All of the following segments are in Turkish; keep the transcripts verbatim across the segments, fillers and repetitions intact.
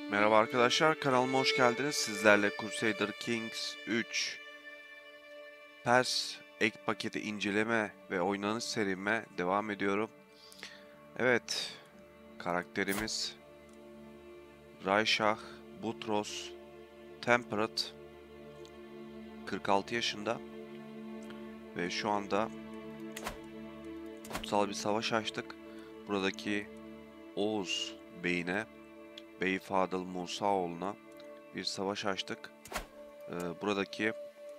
Merhaba arkadaşlar, kanalıma hoş geldiniz. Sizlerle Crusader Kings üç Pers ek paketi inceleme ve oynanış serime devam ediyorum. Evet, karakterimiz Rayşah Butros Temperate, kırk altı yaşında ve şu anda kutsal bir savaş açtık. Buradaki Oğuz Bey'ine, Bey Fadıl Musaoğlu'na bir savaş açtık. Ee, buradaki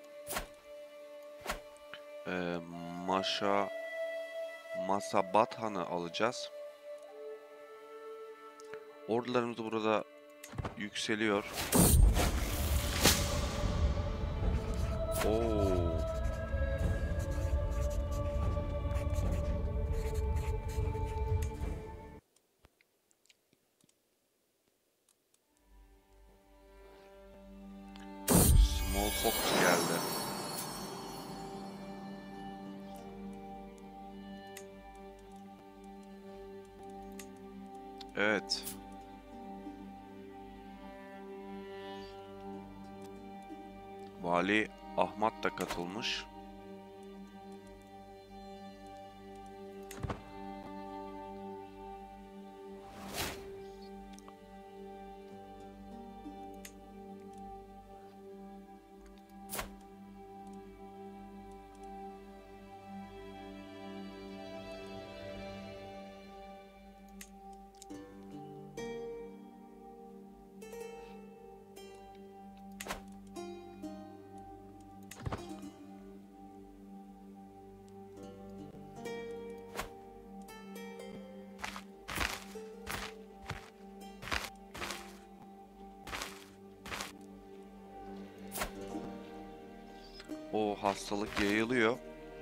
e, Maşa Masabathan'ı alacağız. Ordularımız burada yükseliyor. Oo. Smallpox geldi. Evet. Vali Ahmet da katılmış. O hastalık yayılıyor.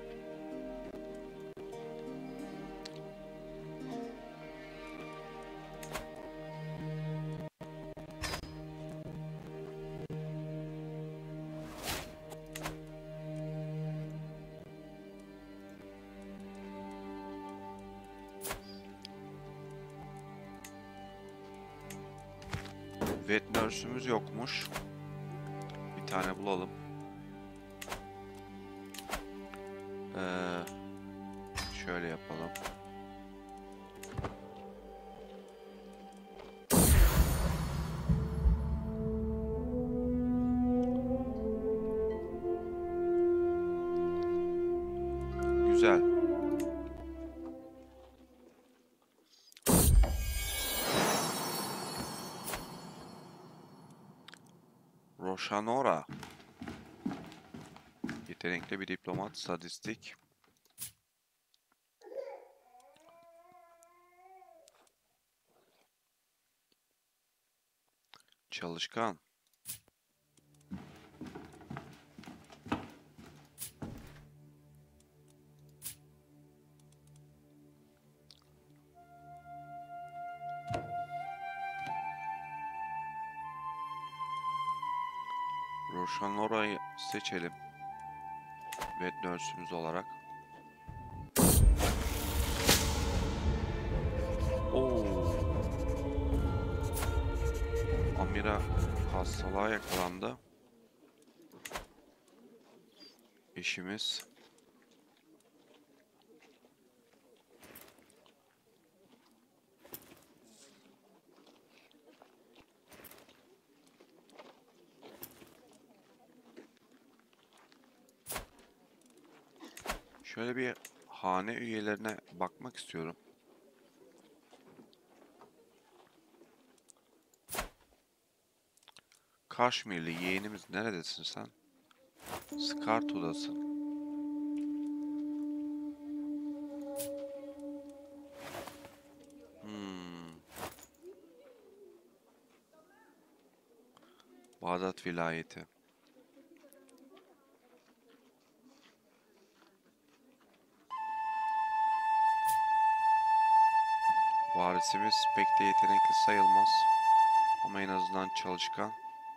Vet nurse'ümüz yokmuş. Bir tane bulalım. Ee, şöyle yapalım. Güzel. Roshanora. Yetenekli bir diplomat, sadistik. Çalışkan. Roshanora'yı seçelim. Vet nurse'ümüz olarak. Oo. Amira hastalığa yakalandı. Eşimiz. Şöyle bir hane üyelerine bakmak istiyorum. Kaşmirli yeğenimiz, neredesin sen? Skartu'dasın. Hmm. Bağdat vilayeti. Varisimiz pek de yetenekli sayılmaz. Ama en azından çalışkan.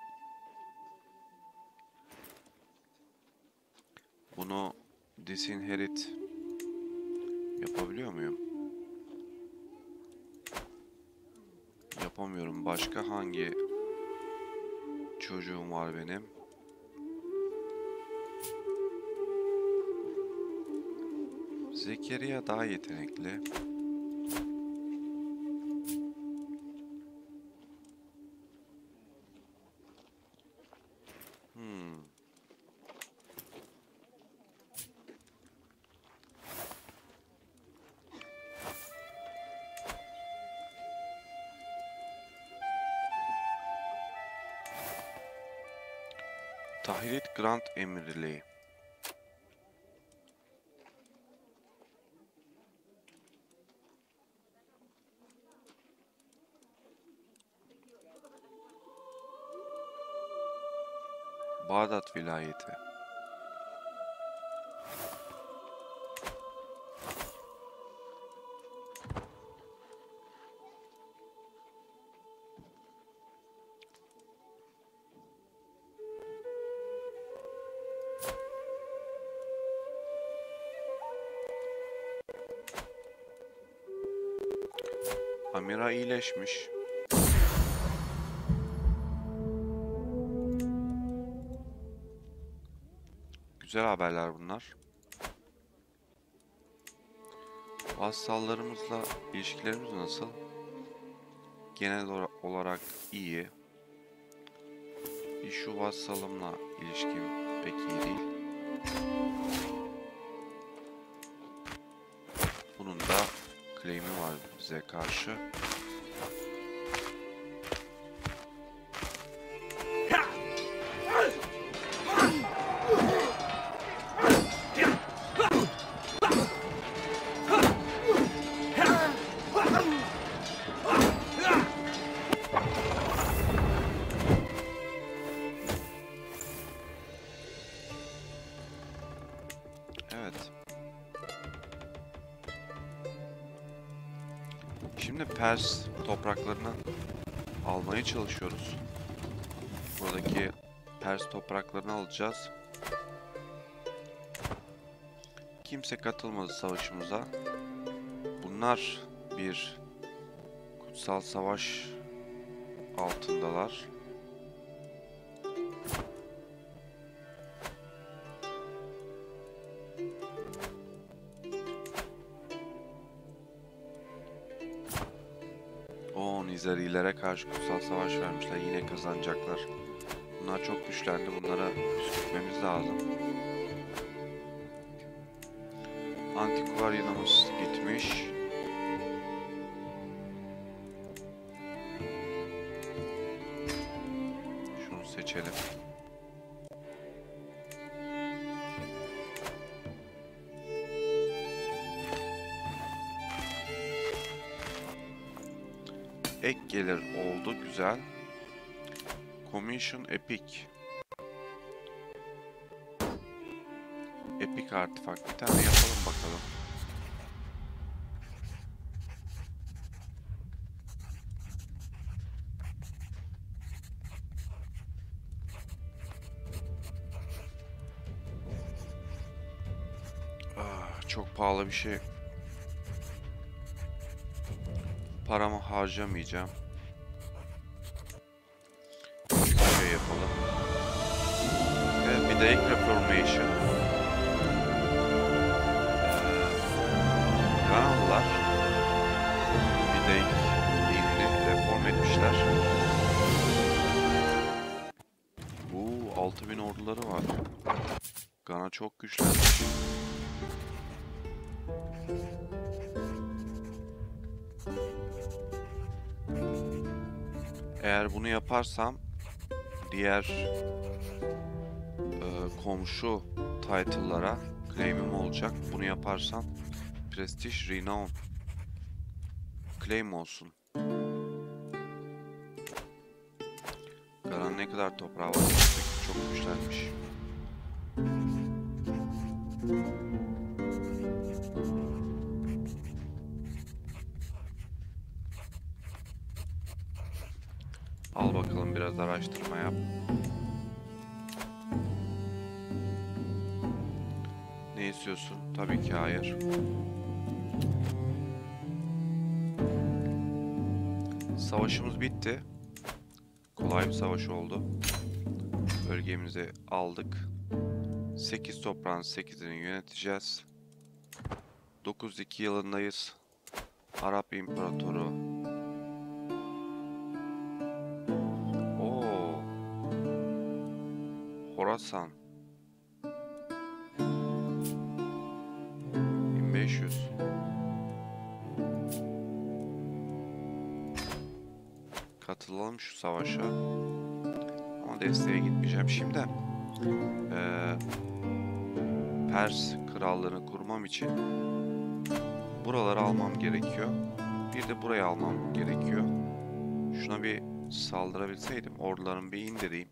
Bunu disinherit yapabiliyor muyum? yapamıyorum. Başka hangi çocuğum var benim? Zekeriya daha yetenekli. Hmm. Tahrit Grant Emirliği. Bağdat vilayeti. Amira iyileşmiş. Güzel haberler bunlar. Vassallarımızla ilişkilerimiz nasıl? Genel olarak iyi. Bir şu vassalımla ilişkim pek iyi değil. Bunun da claim'i var bize karşı. Evet. Şimdi Pers topraklarını almaya çalışıyoruz. Buradaki Pers topraklarını alacağız. Kimse katılmadı savaşımıza. Bunlar bir kutsal savaş altındalar. O Nizarilere karşı kutsal savaş vermişler. Yine kazanacaklar. Bunlar çok güçlendi. Bunlara püskürtmemiz lazım. Antikvaryanımız gitmiş. Şunu seçelim. Ek gelir oldu, güzel. Commission Epic. Epic artifak. Bir tane yapalım bakalım. Ah, çok pahalı bir şey. Paramı harcamayacağım. Küçük bir şey yapalım. Evet, bir de ek reformation. Ee, Ganalılar bir de dinini reform etmişler. Bu altı bin orduları var. Gana çok güçlenmiş. Eğer bunu yaparsam diğer e, komşu title'lara claim'im olacak. Bunu yaparsam Prestige Renown claim olsun. Garan ne kadar toprağı var? Çok güçlenmiş. Al bakalım, biraz araştırma yap. Ne istiyorsun? Tabii ki hayır. Savaşımız bitti. Kolay bir savaş oldu. Bölgemizi aldık. sekiz toprağın sekizini yöneteceğiz. dokuz yüz iki yılındayız. Arap İmparatoru. Oo. Horasan. bin beş yüz. Katılalım şu savaşa. Ama desteğe gitmeyeceğim. Şimdi ee, Pers krallığını kurmam için buraları almam gerekiyor. Bir de burayı almam gerekiyor. Şuna bir saldırabilseydim. Ordularımı bir indireyim.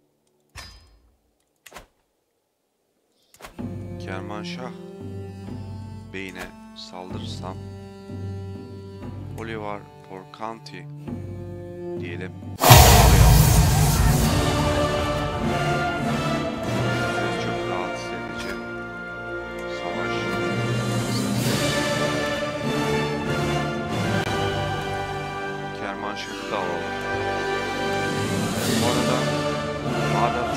Kermanşah Bey'ine saldırırsam Oliver Porkanti diyelim. Çok rahatsız edici savaş. Kermanşah'ı da alalım. Bu arada Bağdat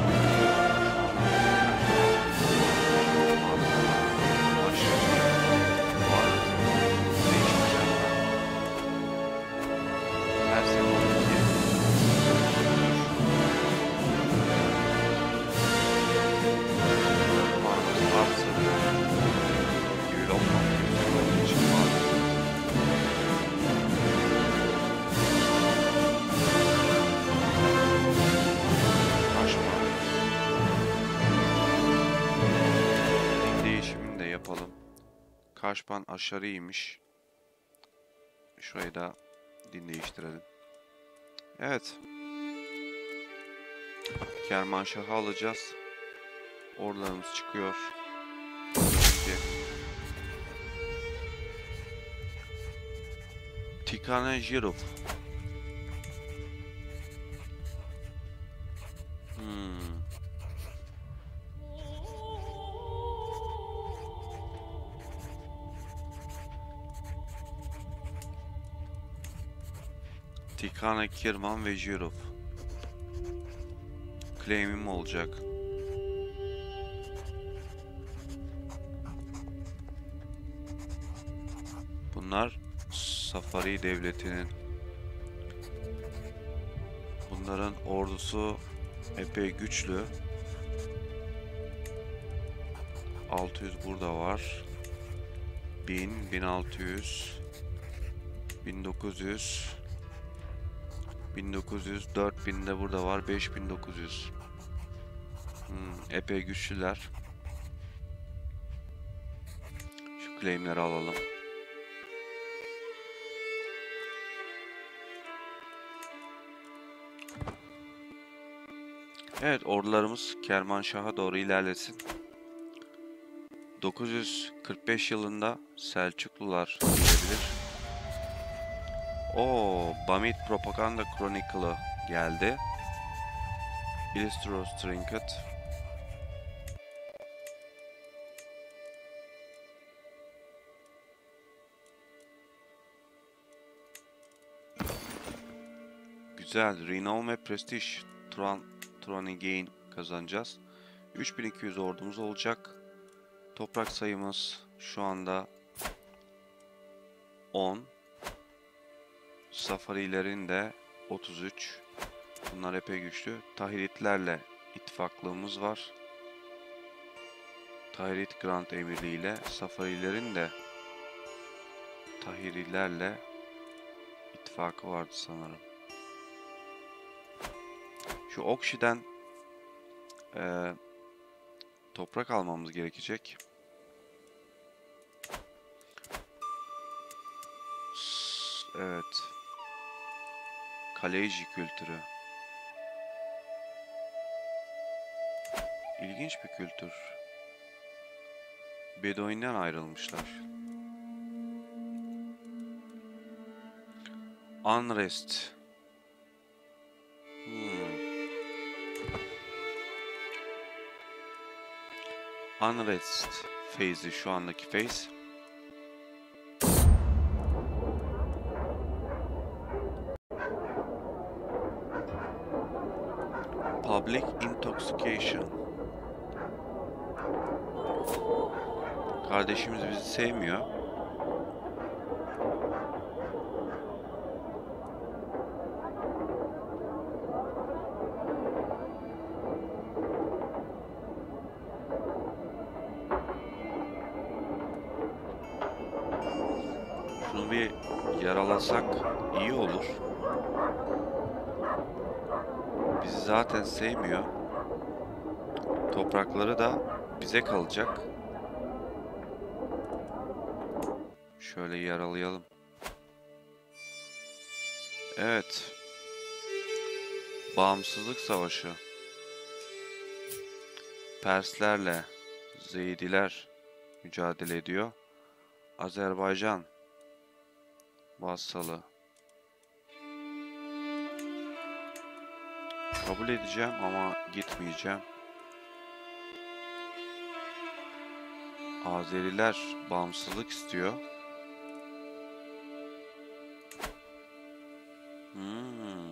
Kaşpan aşarıymış. Şurayı da din değiştirelim. Evet. Kermanşah'ı alacağız. Ordularımız çıkıyor. Tikane Jirov. Hmm. Tikane, Kirman ve Jirov. Claim'im olacak. Bunlar Safari devletinin. Bunların ordusu epey güçlü. altı yüz burada var. bin, bin altı yüz, bin dokuz yüz, bin dokuz yüz, dört bin de burada var. beş bin dokuz yüz. Hmm, epey güçlüler. Şu claimleri alalım. Evet, ordularımız Kermanşah'a doğru ilerlesin. dokuz yüz kırk beş yılında Selçuklular gelebilir. O Bamit Propaganda Chronicle'ı geldi. Illustros Trinket. Güzel. Renown ve Prestige. Turan, Turani Gain kazanacağız. üç bin iki yüz ordumuz olacak. Toprak sayımız şu anda on. Safarilerin de otuz üç. Bunlar epey güçlü. Tahiritlerle ittifaklığımız var. Tahirit Grand Emirliği ile Safarilerin de Tahirilerle ittifakı vardı sanırım. Şu Okşi'den e, toprak almamız gerekecek. Evet. Kaleci kültürü. İlginç bir kültür. Beduin'den ayrılmışlar. Unrest. Hmm. Unrest phase'i şu andaki phase. Public intoxication. Kardeşimiz bizi sevmiyor. Şunu bir yaralasak iyi olur. Bizi zaten sevmiyor. Toprakları da bize kalacak. Şöyle yaralayalım. Evet. Bağımsızlık Savaşı. Perslerle Zeydiler mücadele ediyor. Azerbaycan vassalı. Kabul edeceğim ama gitmeyeceğim. Azeriler bağımsızlık istiyor. Hmm.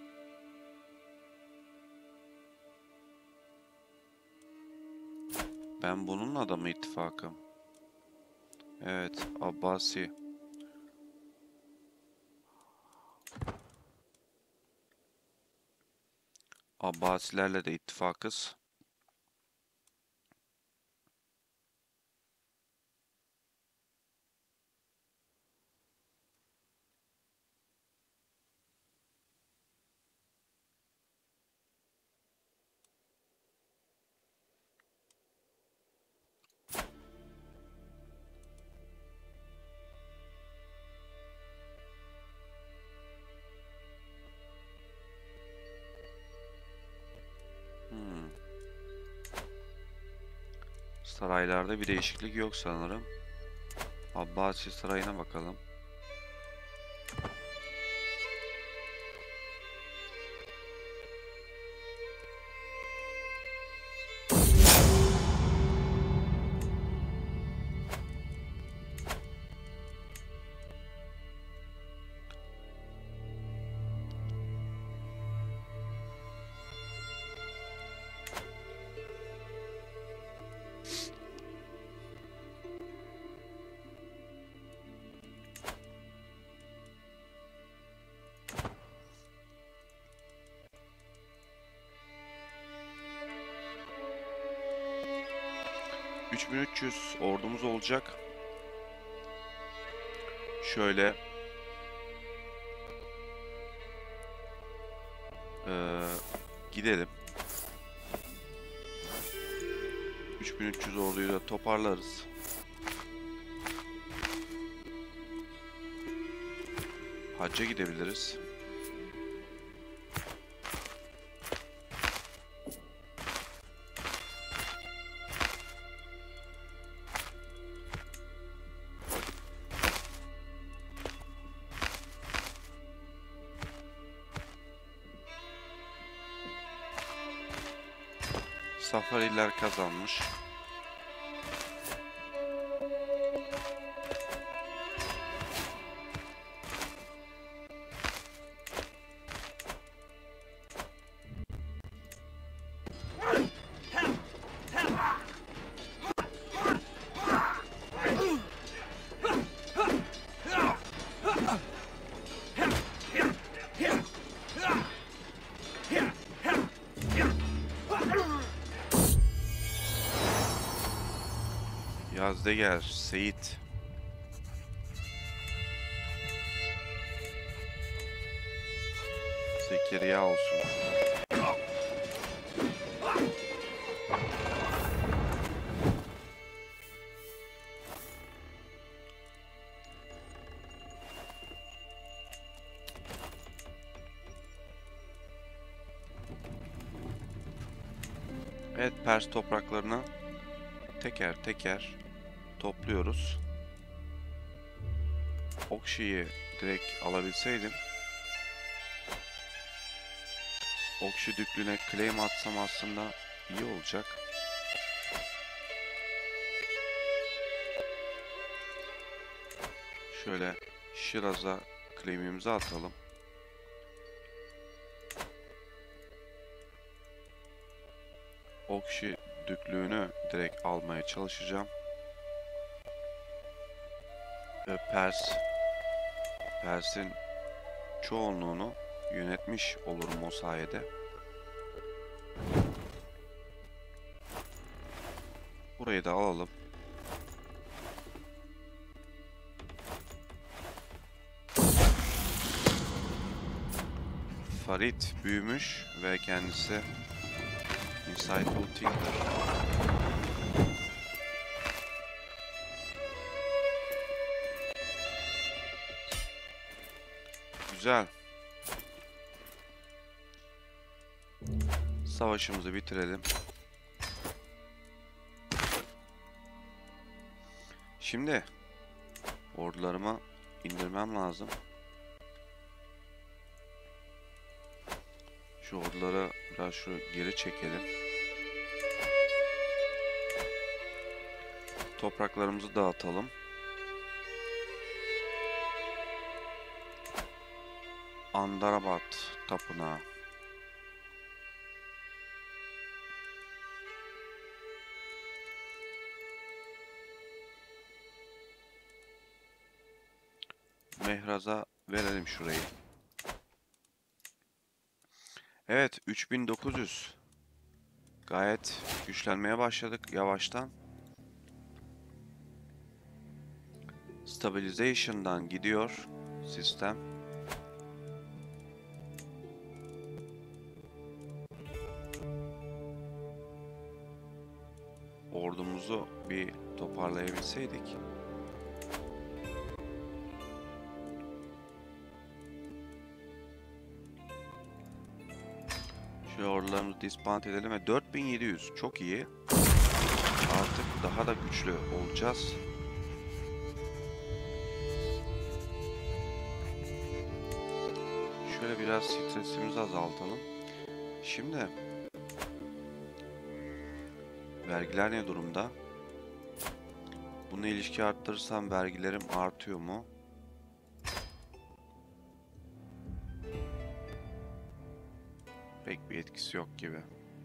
Ben bununla da mı ittifakım? Evet, Abbasi. Abbasilerle de ittifakız. Hmm. Saraylarda bir değişiklik yok sanırım. Abbasi sarayına bakalım. üç bin üç yüz ordumuz olacak. Şöyle ee, gidelim. üç bin üç yüz orduyu da toparlarız. Hacca gidebiliriz. Safariler kazanmış. Yazdeger, Seyit. Zekeriya olsun. Evet, Pers topraklarını teker teker topluyoruz. Okşi'yi direkt alabilseydim, Okşi Düklüğü'ne claim atsam aslında iyi olacak. Şöyle Şiraz'a claim'imizi atalım. Okşi düklüğünü direkt almaya çalışacağım. Ve Pers, Pers'in çoğunluğunu yönetmiş olurum o sayede. Burayı da alalım. Farid büyümüş ve kendisi Insightful Thinker. Güzel. Savaşımızı bitirelim. Şimdi ordularımı indirmem lazım. Şu orduları biraz şu geri çekelim. Topraklarımızı dağıtalım. Andarabat tapınağı. Mehraz'a verelim şurayı. Evet, üç bin dokuz yüz. Gayet güçlenmeye başladık yavaştan. Stabilization'dan gidiyor sistem. Ordumuzu bir toparlayabilseydik. Şu ordularımızı disband edelim ve dört bin yedi yüz çok iyi. Artık daha da güçlü olacağız. Şöyle biraz stresimizi azaltalım. Şimdi vergiler ne durumda? Bununla ilişki arttırırsam vergilerim artıyor mu? Pek bir etkisi yok gibi.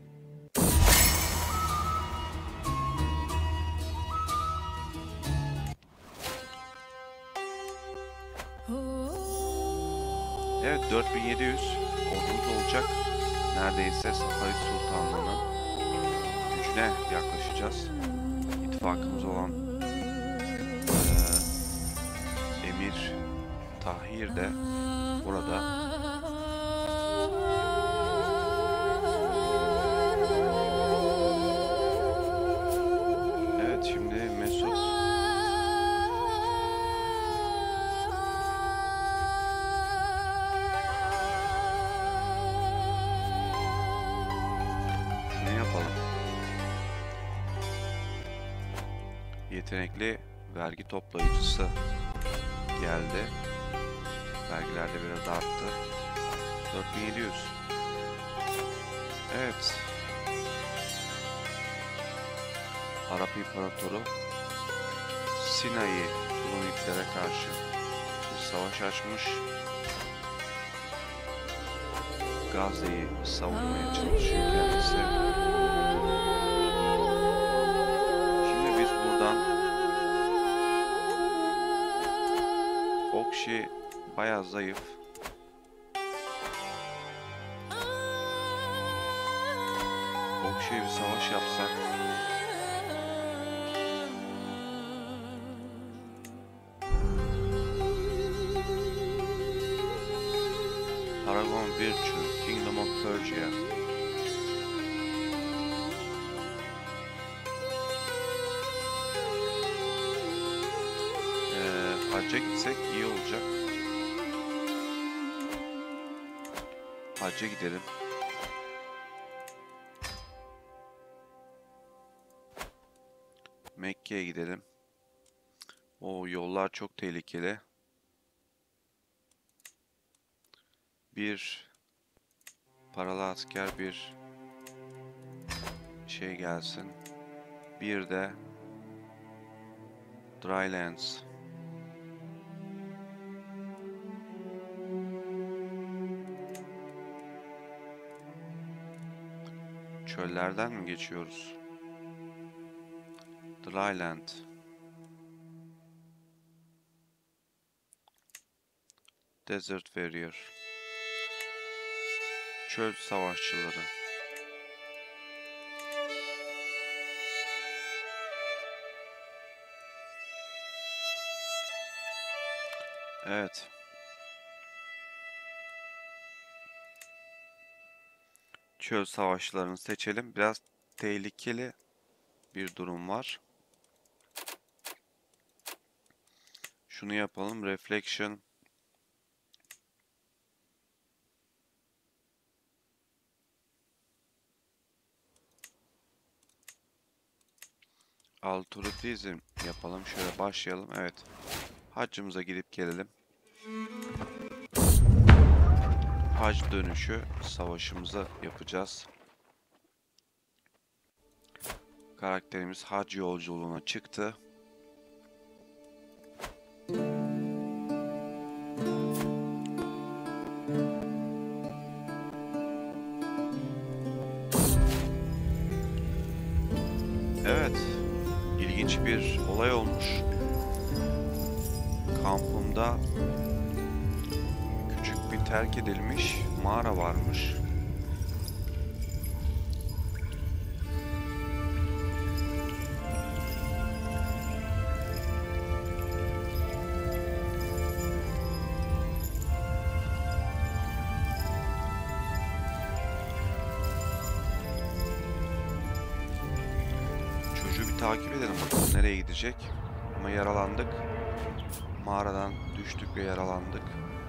Evet, dört bin yedi yüz ordumuz olacak. Neredeyse Safavid Sultanlığı'nın gücüne yaklaşacağız. İttifakımız olan e, Emir Tahir de burada. Evet, şimdi Mesut şunu yapalım. Yetenekli vergi toplayıcısı geldi. Vergiler de biraz arttı. dört bin yedi yüz. Evet. Arap İmparatoru Sinai Turunitlere karşı bir savaş açmış. Gazze'yi savunmaya çalışıyor kendisi. Şimdi biz buradan Okşi bayağı zayıf. Okşi'ye bir savaş yapsak. Paragon Virtue, Kingdom of Persia. Ee, hacca gitsek iyi olacak. Hacca gidelim. Mekke'ye gidelim. O yollar çok tehlikeli. Bir paralı asker, bir şey gelsin. Bir de Drylands. Çöllerden mi geçiyoruz? Dryland. Desert Warrior. Çöl savaşçıları. Evet. Çöl savaşçılarını seçelim. Biraz tehlikeli bir durum var. Şunu yapalım. Reflection. Altruizm yapalım. Şöyle başlayalım. Evet. Haccımıza gidip gelelim. Hac dönüşü savaşımızı yapacağız. Karakterimiz hac yolculuğuna çıktı. Evet. İlginç bir olay olmuş. Kampımda küçük bir terk edilmiş mağara varmış. Çocuğu bir takip edelim bakalım nereye gidecek. Ama yaralandık. Mağaradan düştük ve yaralandık.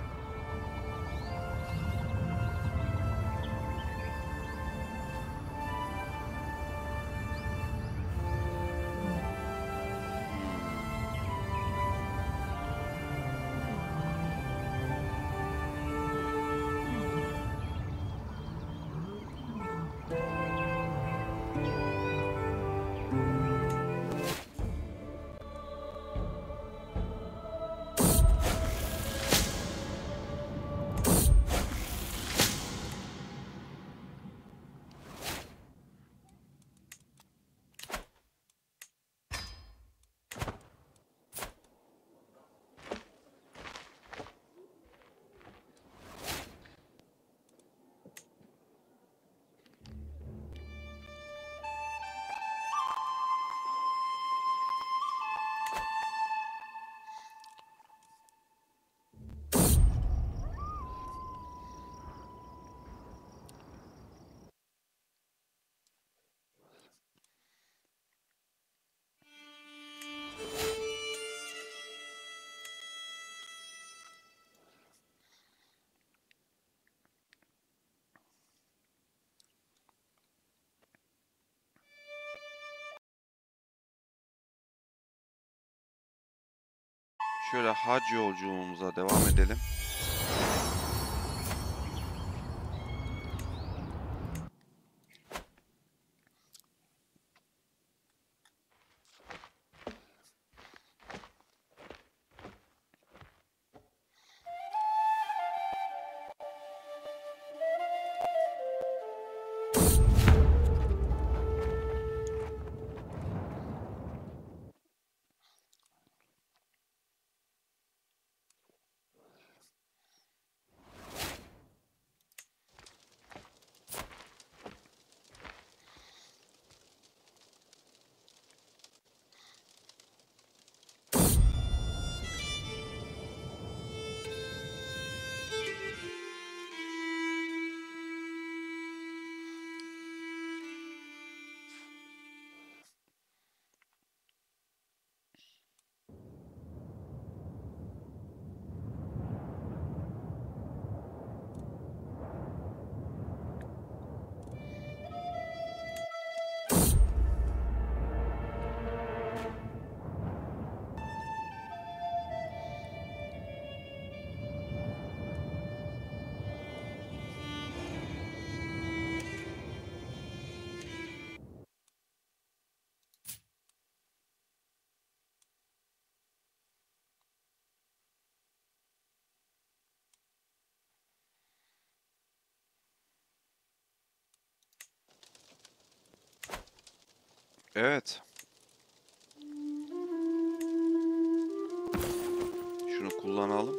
Şöyle hac yolculuğumuza devam edelim. Evet. Şunu kullanalım.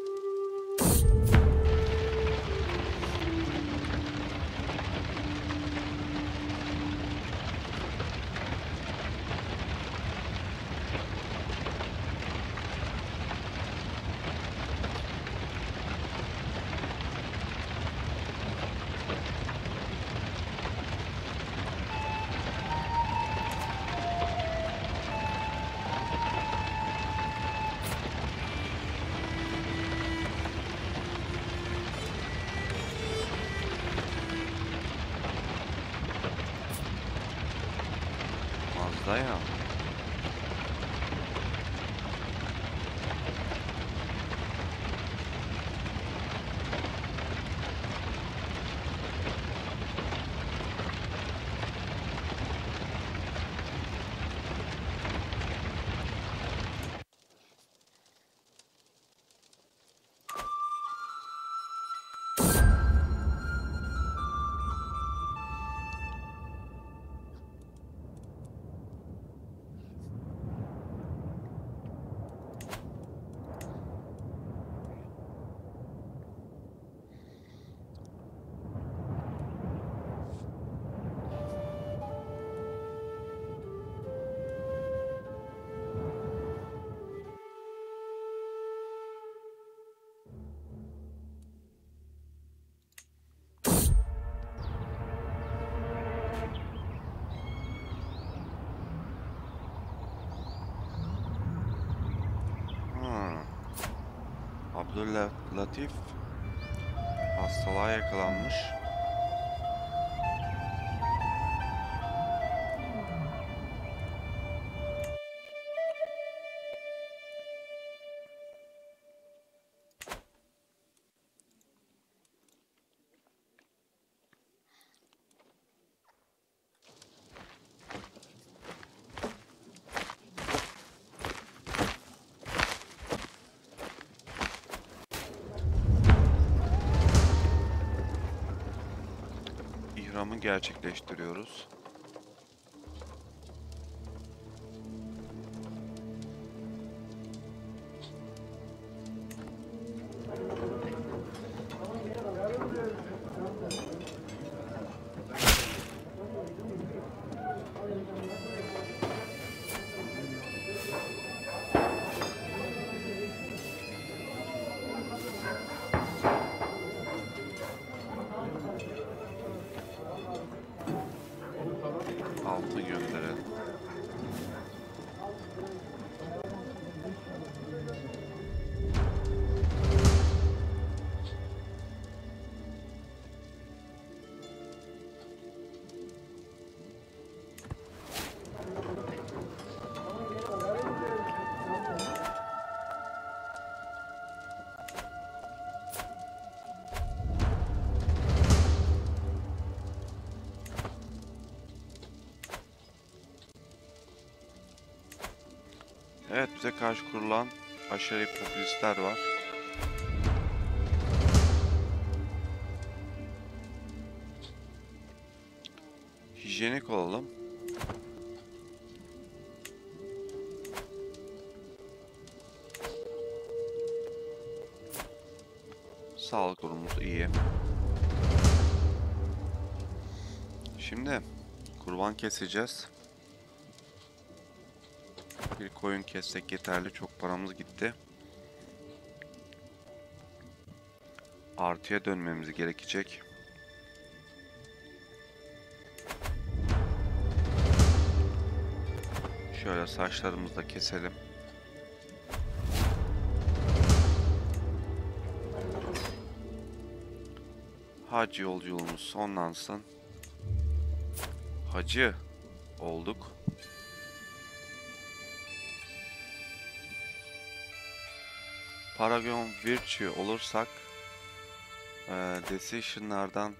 Mazda ya. Hmm. Abdüllatif hastalığa yakalanmış. İhramı gerçekleştiriyoruz. Altı gönderelim. Evet, bize karşı kurulan aşırı popülistler var. Hijyenik olalım. Sağlık durumumuz iyi. Şimdi kurban keseceğiz. Bir koyun kessek yeterli. Çok paramız gitti. Artıya dönmemiz gerekecek. Şöyle saçlarımızı da keselim. Hac yolculuğumuz sonlansın. Hacı olduk. Paragon Virtue olursak e, Decision'lardan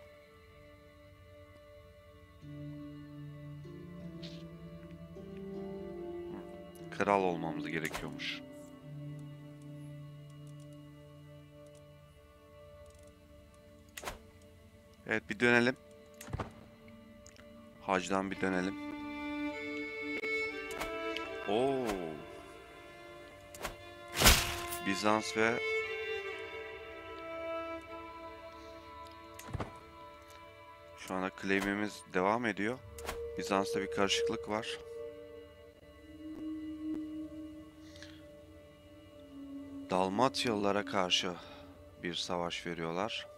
kral olmamız gerekiyormuş. Evet, bir dönelim. Hacdan bir dönelim. Oo. Bizans ve şu anda claim'imiz devam ediyor. Bizans'ta bir karışıklık var. Dalmatyalılara karşı bir savaş veriyorlar.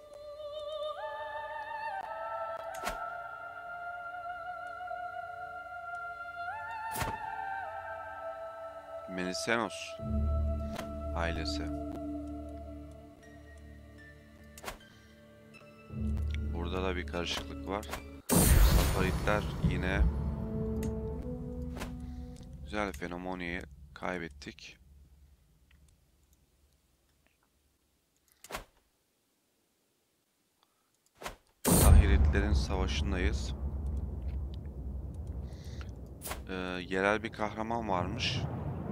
Menisenos ailesi. Burada da bir karışıklık var. Safaritler yine güzel, Fenomoni'yi kaybettik. Tahiritlerin savaşındayız. Ee, yerel bir kahraman varmış.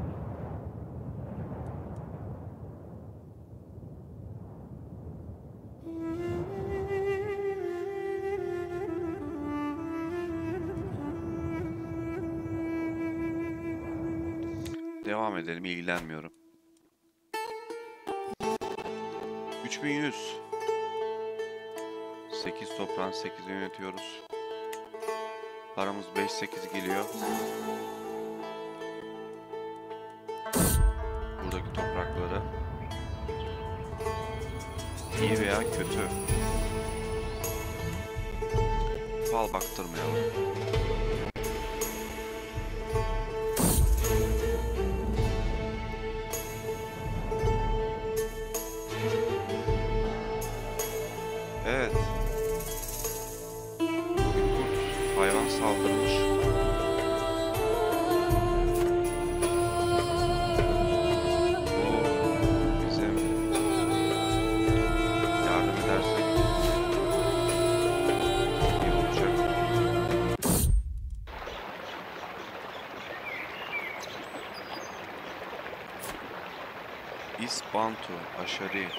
Devam edelim, ilgilenmiyorum. üç bin yüz. sekiz toprağın sekizini yönetiyoruz. Paramız beş sekiz geliyor. Buradaki toprakları iyi veya kötü fal baktırmayalım. Evet. Kurt hayvan saldırmış. Bu bizim yardım edersek iyi olacak. İsbantu, Aşari.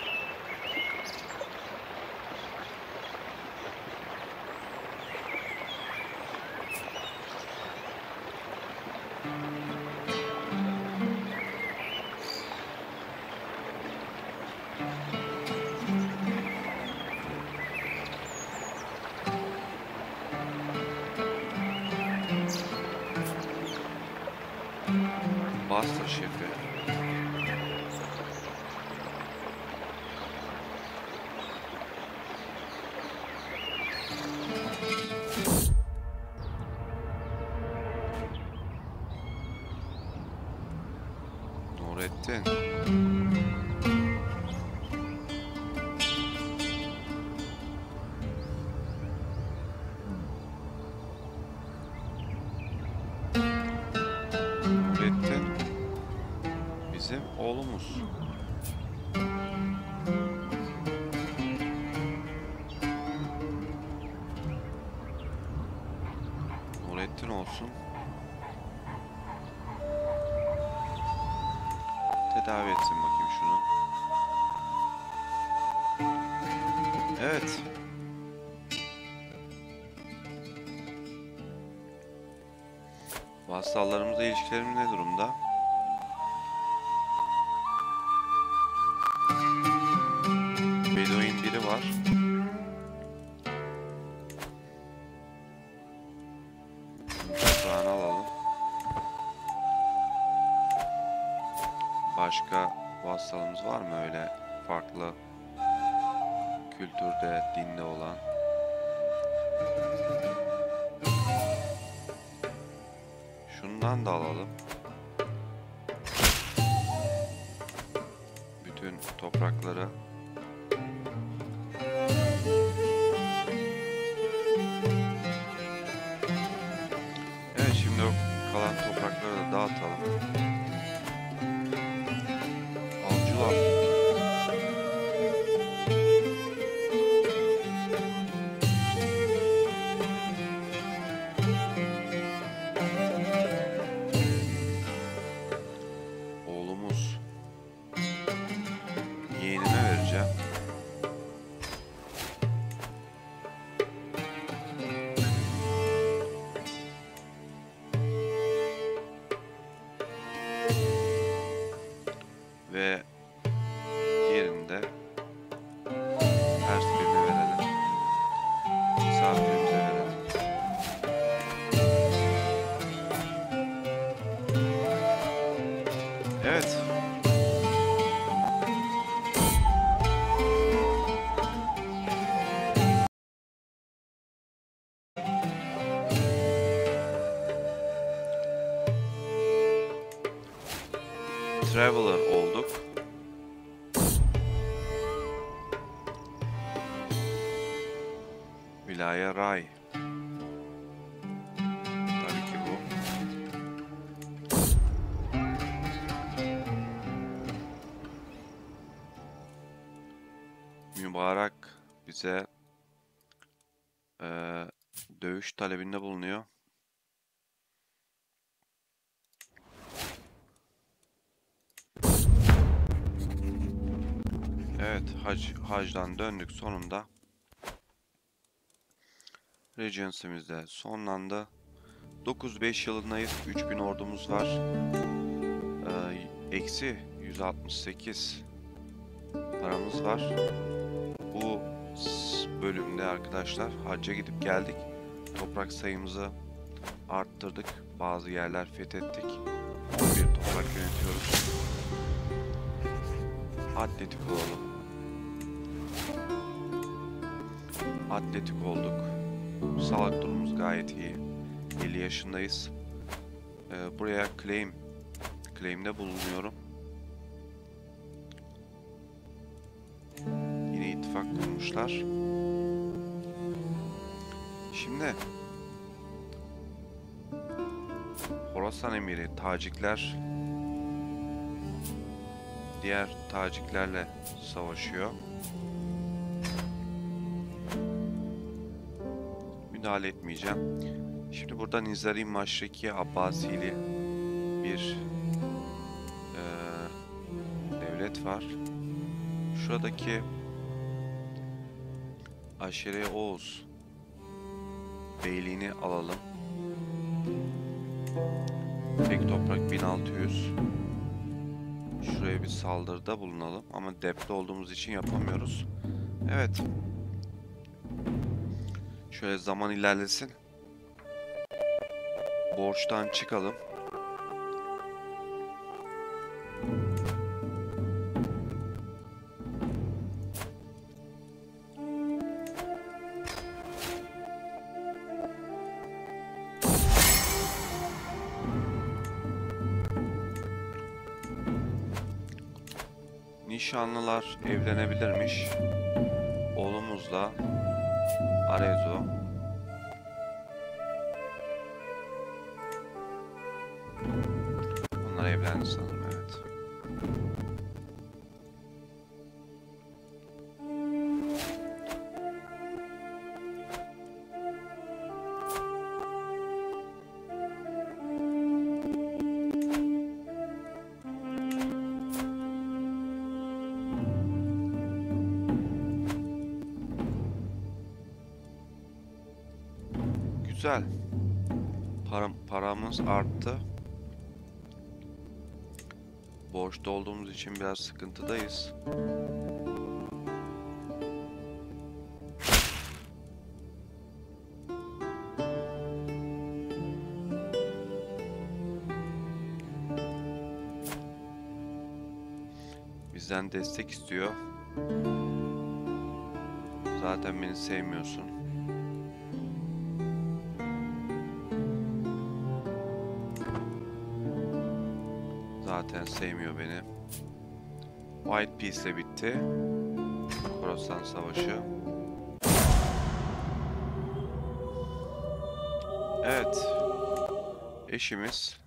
Bastır şefi. Nurettin. Nurettin bizim oğlumuz. Nurettin olsun. Tedavi etsin bakayım şunu. Evet. Vasallarımızla ilişkilerimiz ne durumda? Beduin biri var. Toprağını alalım. Başka vasalımız var mı öyle farklı kültürde, dinde olan? Şundan da alalım. Bütün toprakları. Evet, şimdi o kalan toprakları da dağıtalım. Avcılar. Oğlumuz. Yeğenime vereceğim. Ve diğerini de ters birine verelim. Misafirimize verelim. Evet. Traveler olduk. Vilaya Ray. Tabii ki bu. Mübarek bize e, dövüş talebinde bulunuyor. Evet, hac, hacdan döndük sonunda. Regency'miz de sonlandı. dokuz beş yılındayız. üç bin ordumuz var. Ee, eksi yüz altmış sekiz paramız var. Bu bölümde arkadaşlar hacca gidip geldik. Toprak sayımızı arttırdık. Bazı yerler fethettik. on bir toprak yönetiyoruz. Atletik olalım. Atletik olduk. Sağlık durumumuz gayet iyi. elli yaşındayız. Ee, buraya claim claim'de bulunuyorum. Yine ittifak kurmuşlar. Şimdi Horasan Emiri Tacikler diğer Taciklerle savaşıyor. Müdahale etmeyeceğim. Şimdi burada Nizari Maşriki Abbasili bir e, devlet var. Şuradaki Aşere Oğuz beyliğini alalım. Tek toprak bin altı yüz. Şuraya bir saldırıda bulunalım ama depte olduğumuz için yapamıyoruz. Evet. Şöyle zaman ilerlesin. Borçtan çıkalım. Nişanlılar evlenebilirmiş. Oğlumuzla Arezo. Onlar evlendi sanırım, evet. Güzel. Param, paramız arttı. Borçta olduğumuz için biraz sıkıntıdayız. Bizden destek istiyor. Zaten beni sevmiyorsun. Zaten sevmiyor beni. White Peace'le bitti. Khorasan Savaşı. Evet. Eşimiz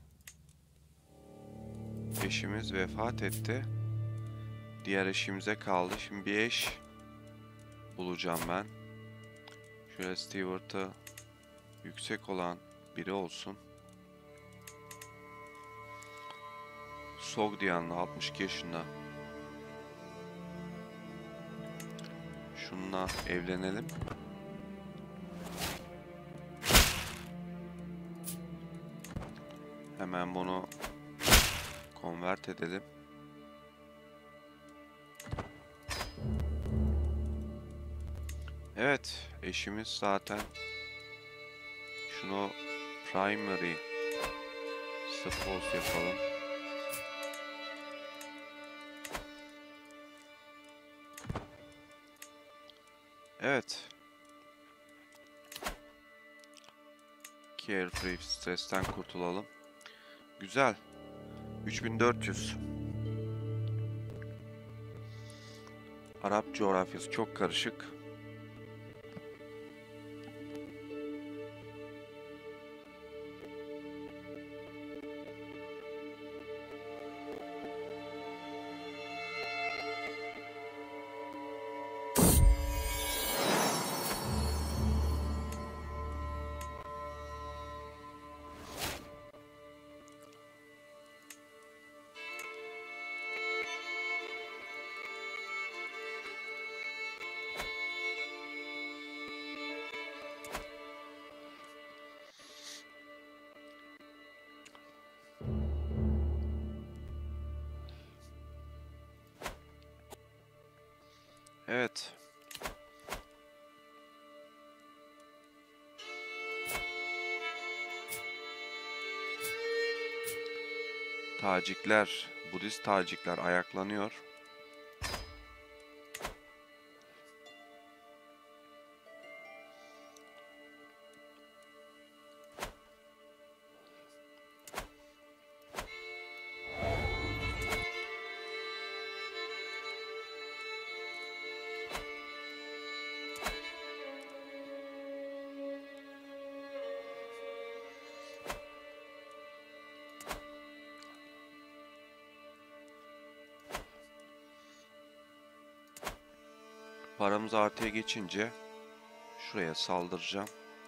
Eşimiz vefat etti. Diğer eşimize kaldı. Şimdi bir eş bulacağım ben. Şöyle Stewart'ı yüksek olan biri olsun. Sogdian'la altmış iki yaşında. Şununla evlenelim. Hemen bunu convert edelim. Evet, eşimiz zaten. Şunu primary suppose yapalım. Evet. Carefree stresten kurtulalım. Güzel. üç bin dört yüz. Arap coğrafyası çok karışık. Evet. Tacikler, Budist Tacikler ayaklanıyor. Paramız artıya geçince şuraya saldıracağım.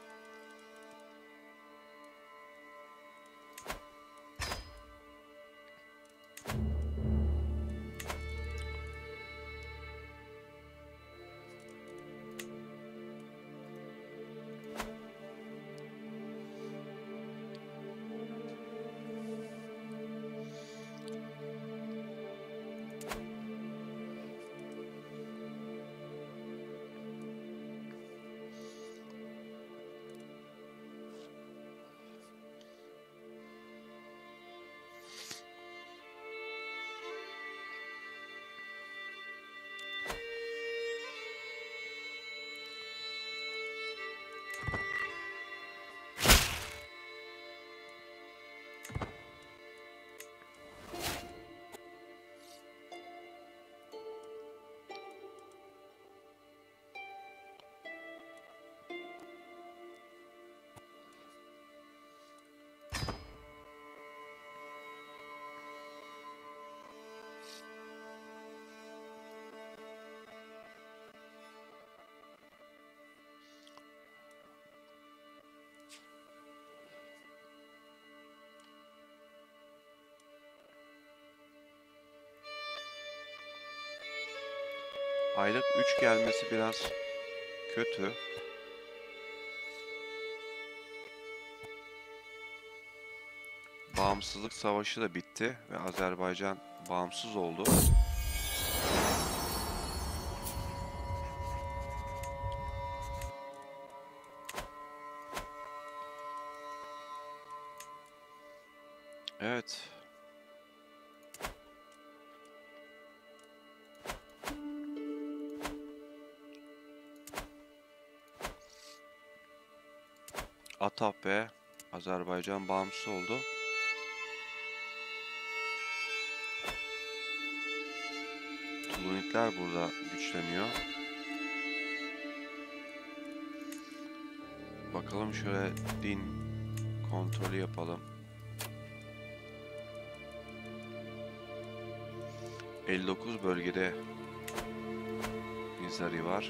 Aylık üç gelmesi biraz kötü. Bağımsızlık savaşı da bitti ve Azerbaycan bağımsız oldu. Evet. Atap ve Azerbaycan bağımsız oldu. Tulunikler burada güçleniyor. Bakalım şöyle din kontrolü yapalım. elli dokuz bölgede Nizari var.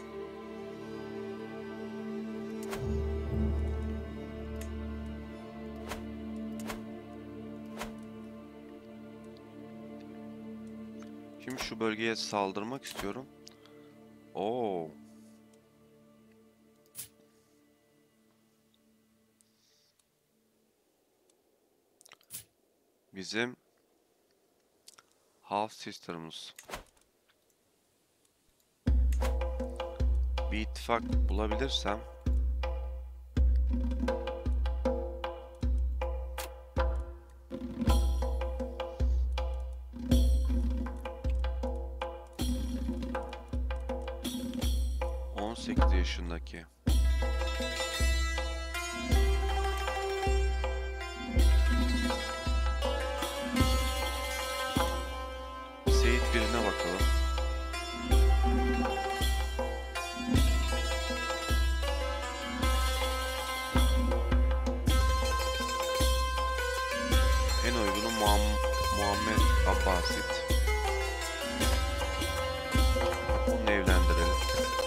Şimdi şu bölgeye saldırmak istiyorum. Oo. Bizim half sister'ımız bir ittifak bulabilirsem on sekiz yaşındaki Seyit birine bakalım. En uygunu Muham Muhammed Abbasit. Onu evlendirelim.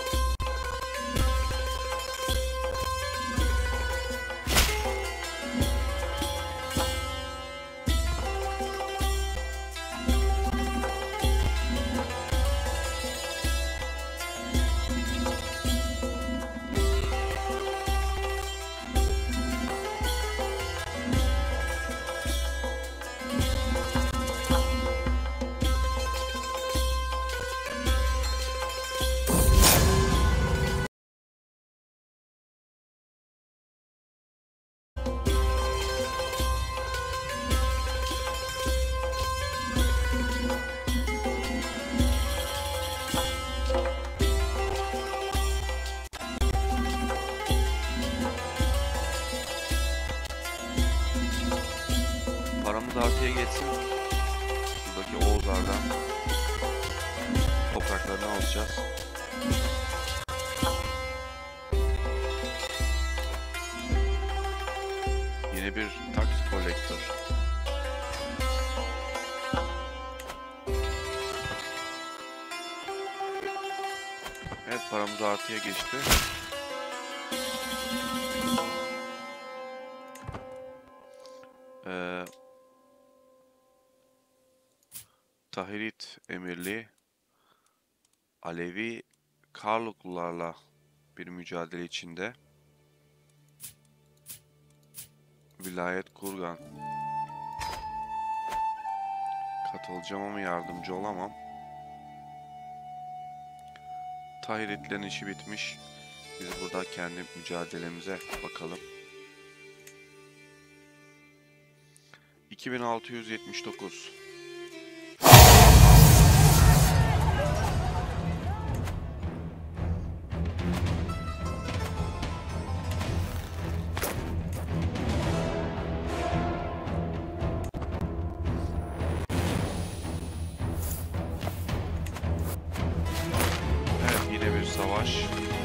Paramız artıya geçsin. Buradaki Oğuzlardan topraklarını alacağız. Yeni bir tax collector. Evet, paramız artıya geçti. Ee, Tahirit Emirliği Alevi Karluklularla bir mücadele içinde. Vilayet Kurgan. Katılacağım ama yardımcı olamam. Tahiritlerin işi bitmiş. Biz burada kendi mücadelemize bakalım. iki bin altı yüz yetmiş dokuz. Evet, yine bir savaş.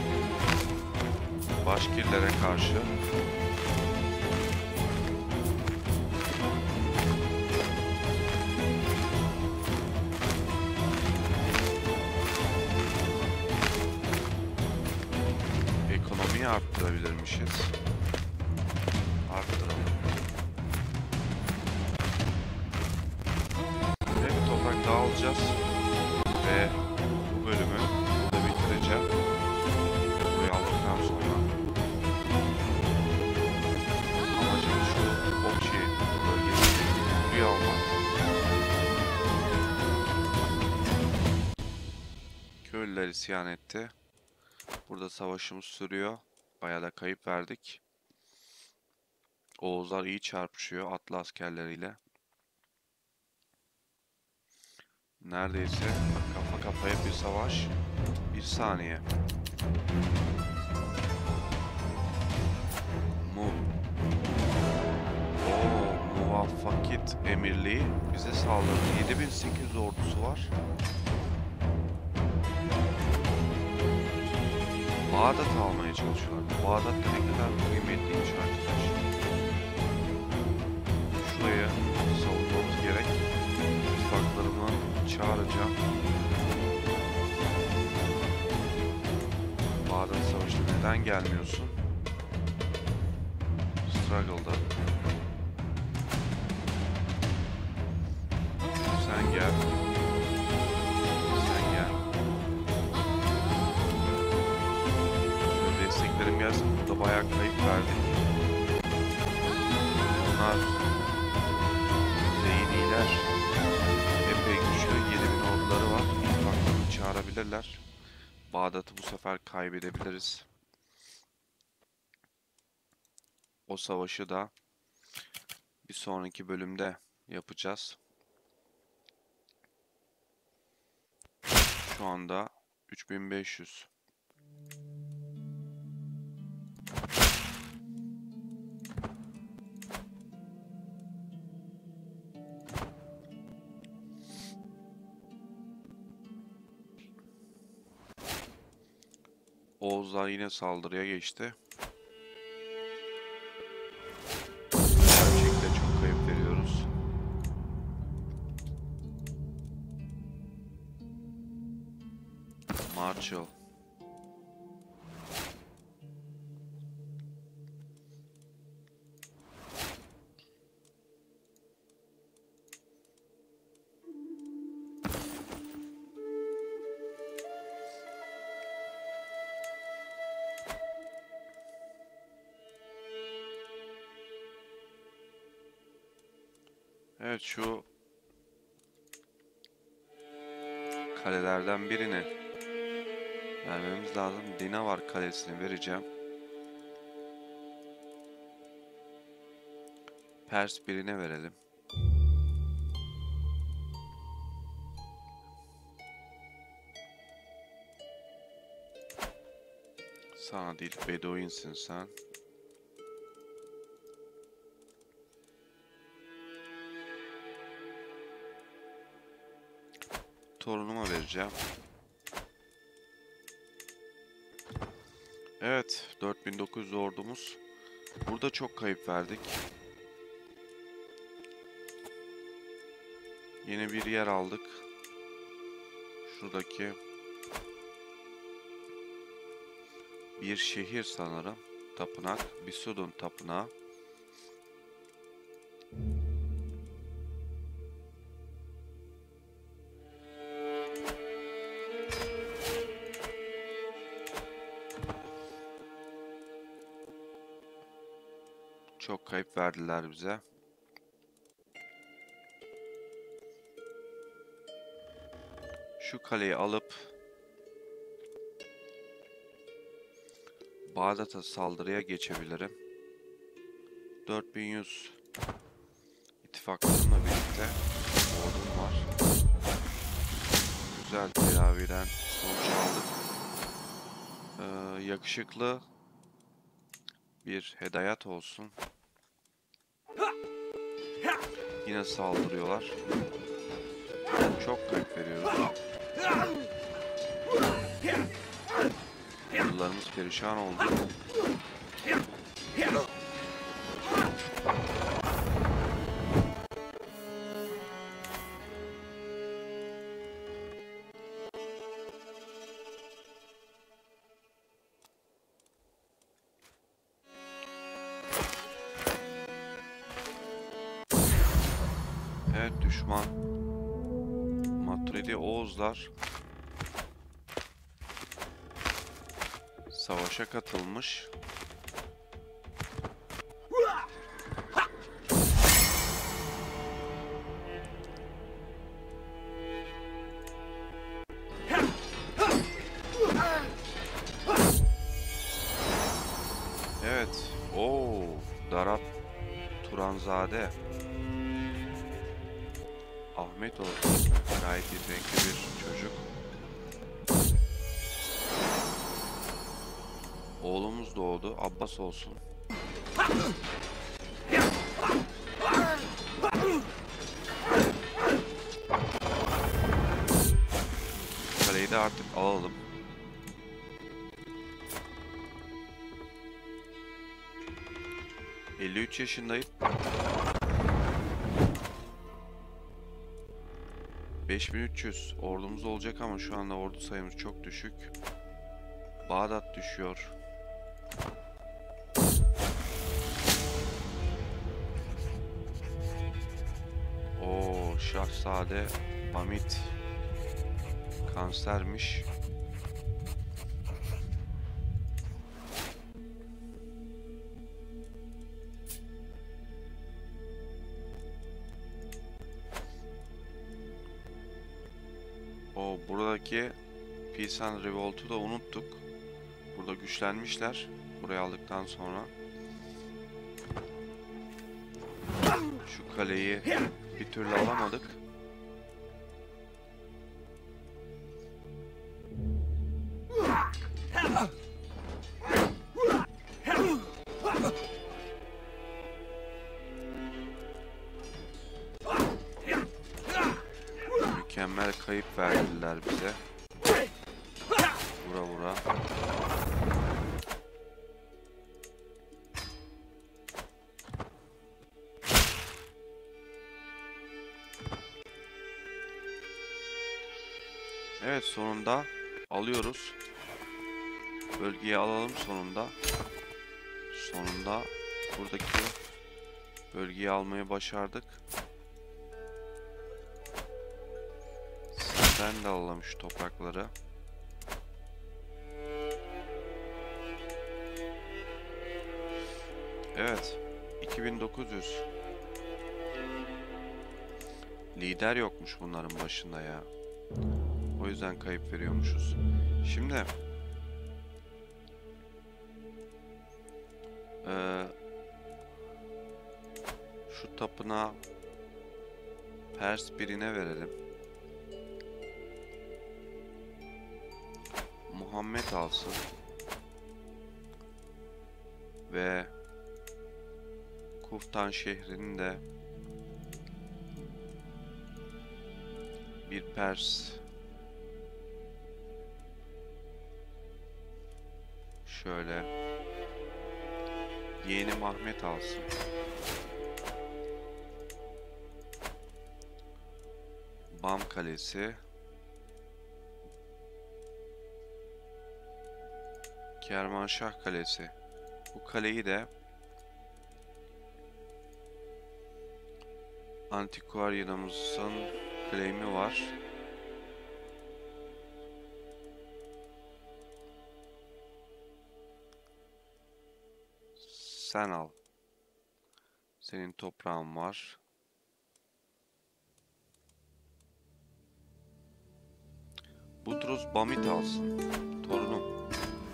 Başkirlere karşı. Ekonomiyi arttırabilirmişiz. Arttıralım. Ve bir toprak daha alacağız. Ve bu bölümü burada bitireceğim. Burayı aldıktan sonra amacım şu Okçi bölgesindeki burayı almak. Köylüler isyan etti. Burada savaşımız sürüyor. Bayağı da kayıp verdik. Oğuzlar iyi çarpışıyor atlı askerleriyle. Neredeyse kafa kafaya bir savaş. Bir saniye. Mu. Oo, Muvaffakiyet Emirliği bize saldırdı. yedi bin sekiz yüz ordusu var. Bağdat almaya çalışıyorlar. Bağdat da ne kadar kıymetliymiş arkadaş. Şuraya savunmamız gerek. İttifaklarımı çağıracağım. Bağdat Savaşı'na neden gelmiyorsun? Struggle'da. Sen gel. Sen gel. Şöyle desteklerim gelsin. Burada bayağı kayıp verdik. Bunlar Zeyniler epey güçlü. yedi bin orduları var. İttifaklarını çağırabilirler. Bağdat'ı bu sefer kaybedebiliriz. O savaşı da bir sonraki bölümde yapacağız. Şu anda üç bin beş yüz. Oğuzlar yine saldırıya geçti. Gerçekten çok kayıp veriyoruz. Marshall. Evet, şu kalelerden birini vermemiz lazım. Dinavar kalesini vereceğim. Pers birine verelim. Sana değil, Beduinsin sen. Torunuma vereceğim. Evet, dört bin dokuz yüz ordumuz. Burada çok kayıp verdik. Yeni bir yer aldık. Şuradaki bir şehir sanırım. Tapınak. Bisudun tapınağı. Çok kayıp verdiler bize. Şu kaleyi alıp Bağdat'a saldırıya geçebilirim. dört bin yüz ittifaklarımla birlikte ordum var. Güzel teraviden sonuç aldık. Ee, yakışıklı bir hedayat olsun. Yine saldırıyorlar. Çok kayıp veriyoruz. Ordularımız perişan oldu. Evet, düşman Maturidi Oğuzlar savaşa katılmış. Evet. Oo, Darat Turanzade. Ahmet olsun. Gayet yetenekli bir çocuk. Oğlumuz doğdu. Abbas olsun. Kaleyi de artık alalım. elli üç yaşındayım. beş bin üç yüz ordumuz olacak ama şu anda ordu sayımız çok düşük. Bağdat düşüyor. Oo, Şahzade Hamit kansermiş. O buradaki Peace and Revolt'u da unuttuk. Burada güçlenmişler. Burayı aldıktan sonra. Şu kaleyi bir türlü alamadık. Mükemmel kayıp verdiler bize. Vura vura. Evet, sonunda alıyoruz. Bölgeyi alalım sonunda. Sonunda buradaki bölgeyi almayı başardık. Sizden de alalım şu toprakları. Evet, iki bin dokuz yüz. Lider yokmuş bunların başında ya. O yüzden kayıp veriyormuşuz. Şimdi ee, şu tapınağı Pers birine verelim. Muhammed alsın. Ve Kuftan şehrinin de bir Pers şöyle yeğeni Mahmet alsın. Bam Kalesi, Kermanşah Kalesi. Bu kaleyi de Antikvaryanımızın claim'i var. Sen al. Senin toprağın var. Butrus Bamit alsın. Torunum.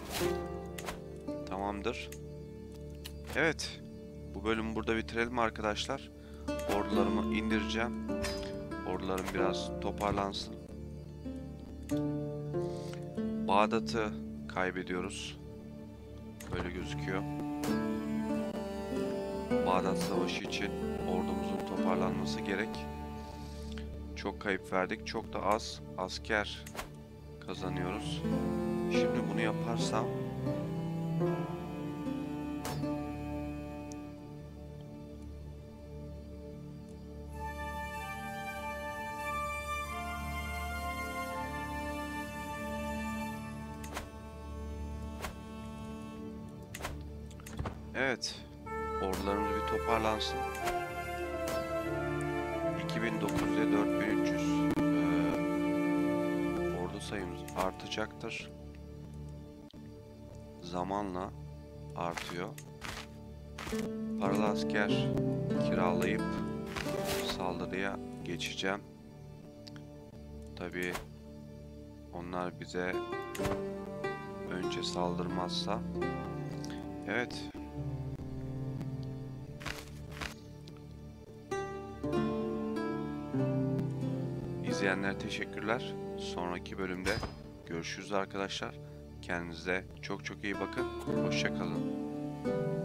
Tamamdır. Evet. Bu bölümü burada bitirelim arkadaşlar. Ordularımı indireceğim. Ordularım biraz toparlansın. Bağdat'ı kaybediyoruz. Böyle gözüküyor. Bağdat Savaşı için ordumuzun toparlanması gerek. Çok kayıp verdik. Çok da az asker kazanıyoruz. Şimdi bunu yaparsam evet, ordularımız bir toparlansın. iki bin dokuz yüze dört bin üç yüz ee, ordu sayımız artacaktır. Zamanla artıyor. Paralı asker kiralayıp saldırıya geçeceğim. Tabii onlar bize önce saldırmazsa. Evet. İzleyenlere teşekkürler. Sonraki bölümde görüşürüz arkadaşlar. Kendinize çok çok iyi bakın. Hoşça kalın.